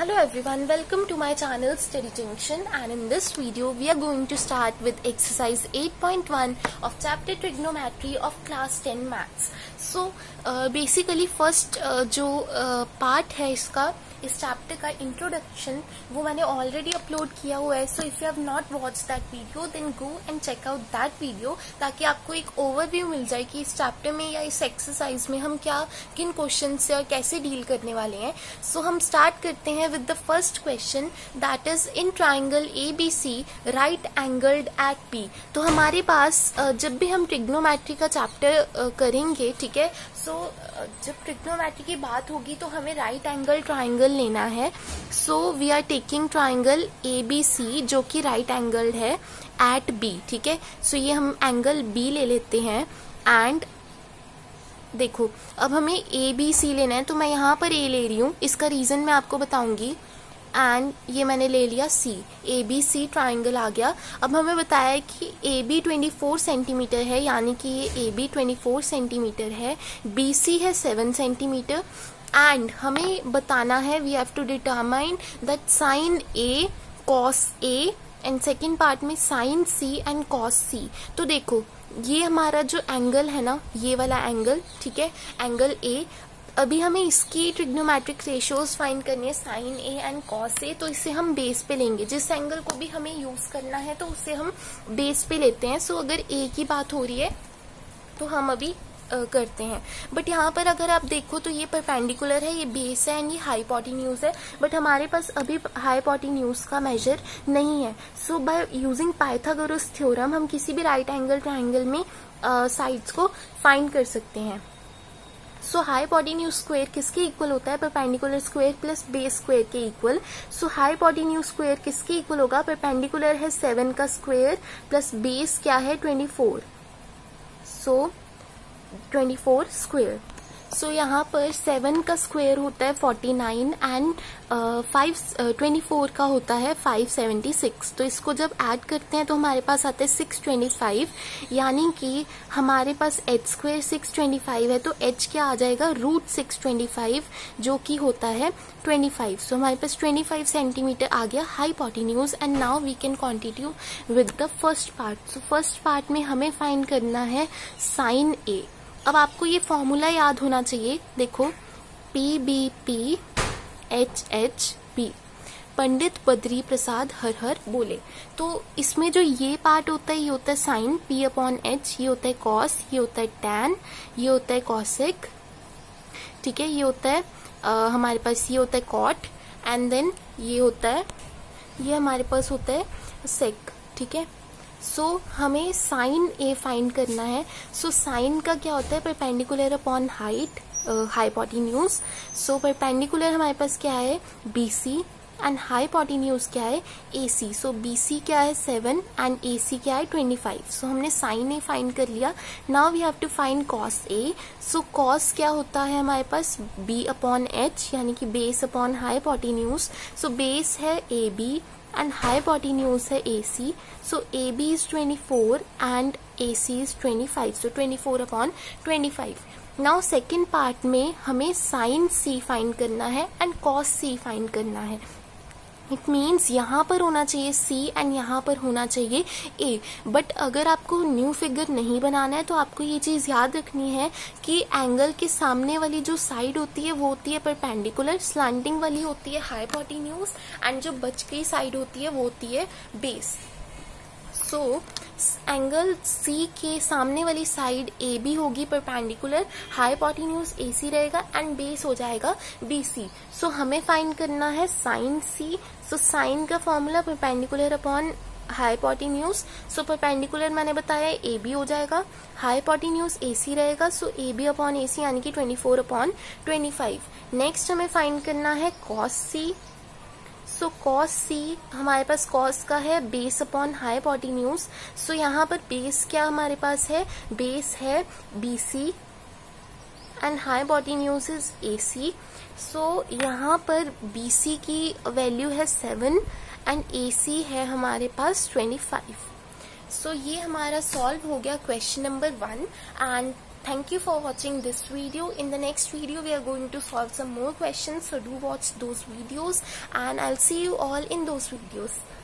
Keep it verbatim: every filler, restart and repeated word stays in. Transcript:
Hello everyone, welcome to my channel Study Junction, and in this video we are going to start with exercise eight point one of chapter trigonometry of class ten maths. So uh, basically first uh, जो uh, part है इसका इस chapter का introduction वो मैंने already upload किया हुआ है. So if you have not watch that video then go and check out that video, ताकि आपको एक ओवरव्यू मिल जाए कि इस चैप्टर में या इस एक्सरसाइज में हम क्या किन क्वेश्चन से और कैसे डील करने वाले हैं. सो so, हम स्टार्ट करते हैं with the first question, that is in triangle A B C right angled at P. तो हमारे पास जब भी हम ट्रिग्नोमेट्री का चैप्टर करेंगे, ठीक है, सो जब ट्रिग्नोमेट्री की बात होगी तो हमें राइट एंगल ट्राइंगल लेना है. So we are taking triangle A B C जो कि राइट एंगल है एट बी. ठीक है, सो ये हम एंगल बी ले लेते हैं. एंड देखो अब हमें ए बी सी लेना है, तो मैं यहाँ पर ए ले रही हूँ, इसका रीजन मैं आपको बताऊंगी. एंड ये मैंने ले लिया सी, ए बी सी ट्राइंगल आ गया. अब हमें बताया है कि A B twenty four centimetre है, यानी कि ये A B twenty four centimetre है, बी सी है सेवन सेंटीमीटर. एंड हमें बताना है we have to determine that sine A cos A and second part में sine C and cos C. तो देखो ये हमारा जो एंगल है ना, ये वाला एंगल, ठीक है, एंगल ए, अभी हमें इसकी ट्रिग्नोमेट्रिक रेशियोज फाइंड करनी है sine A and cos A. तो इसे हम बेस पे लेंगे, जिस एंगल को भी हमें यूज करना है तो उसे हम बेस पे लेते हैं. सो so, अगर ए की बात हो रही है तो हम अभी Uh, करते हैं. बट यहाँ पर अगर आप देखो तो ये परपेंडिकुलर है, ये बेस है एंड ये हाइपोटेन्यूज है. बट हमारे पास अभी हाइपोटेन्यूज का मेजर नहीं है. So by using Pythagoras theorem हम किसी भी राइट एंगल ट्राइंगल में साइड्स uh, को फाइंड कर सकते हैं. सो हाइपोटेन्यूज स्क्वायर किसके इक्वल होता है? Perpendicular square plus base square के इक्वल. सो हाइपोटेन्यूज स्क्वायर किसके इक्वल होगा? परपेंडिकुलर है सेवन का स्क्वायर प्लस बेस क्या है twenty four. So twenty four square. So यहाँ पर सेवन का स्क्वायर होता है forty nine and five twenty four का होता है फाइव सेवेंटी सिक्स. तो इसको जब ऐड करते हैं तो हमारे पास आता है सिक्स ट्वेंटी फाइव, यानी कि हमारे पास H square six twenty five है, तो एच क्या आ जाएगा? रूट सिक्स ट्वेंटी फाइव, जो कि होता है ट्वेंटी फाइव. सो हमारे पास ट्वेंटी फाइव सेंटीमीटर आ गया hypotenuse. And now we can continue with the first part. So first part में हमें फाइंड करना है साइन ए. अब आपको ये फॉर्मूला याद होना चाहिए. देखो P B P H H P, Pandit Badri Prasad हर हर बोले. तो इसमें जो ये पार्ट होता है ये होता है साइन पी अपॉन एच, ये होता है कॉस, ये होता है टैन, ये होता है कॉसेक, ठीक है, ये होता है आ, हमारे पास ये होता है कॉट, एंड देन ये होता है, ये हमारे पास होता है सेक. ठीक है, सो so, हमें साइन ए फाइंड करना है. सो so, साइन का क्या होता है? Perpendicular upon height hypotenuse. So perpendicular हमारे पास क्या है? बी सी एंड हाइपोटेन्यूज क्या है? ए सी. सो बी सी क्या है? सेवन एंड ए सी क्या है? Twenty five. सो हमने साइन ए फाइंड कर लिया. Now we have to find cos A. So cos क्या होता है हमारे पास? बी अपॉन एच, यानी कि base upon hypotenuse. So base है ए बी and hypotenuse है A C. So A B is twenty-four and A C is twenty-five. So twenty-four upon twenty-five. Now second part में हमें sin C find करना है and cos C find करना है. It means यहाँ पर होना चाहिए C एंड यहाँ पर होना चाहिए A. बट अगर आपको न्यू फिगर नहीं बनाना है तो आपको ये चीज याद रखनी है कि एंगल के सामने वाली जो साइड होती है वो होती है परपेंडिकुलर, स्लैंटिंग वाली होती है हाइपोटेन्यूज, एंड जो बच गई साइड होती है वो होती है बेस. सो एंगल C के सामने वाली साइड A B होगी परपेंडिकुलर, हाइपोटेन्यूज A C रहेगा एंड बेस हो जाएगा B C. सो so, हमें फाइंड करना है साइन C. सो साइन का formula perpendicular upon hypotenuse. So perpendicular मैंने बताया A B हो जाएगा, हाइपोटेन्यूज A C रहेगा. So A B upon A C यानी कि twenty four upon twenty five. Next हमें फाइंड करना है cos C. So cos C हमारे पास कॉस का है बेस अपॉन हाइपोटेन्यूज. सो यहाँ पर बेस क्या हमारे पास है? बेस है B C and hypotenuse is A C. So यहाँ पर बी सी की वैल्यू है सेवन एंड ए सी है हमारे पास ट्वेंटी फाइव. सो ये हमारा सॉल्व हो गया question number one. And thank you for watching this video. In the next video we are going to solve some more questions, so do watch those videos and I'll see you all in those videos.